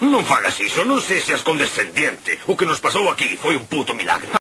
Non fagas iso, non sexas condescendiente. O que nos pasou aquí foi un puto milagre.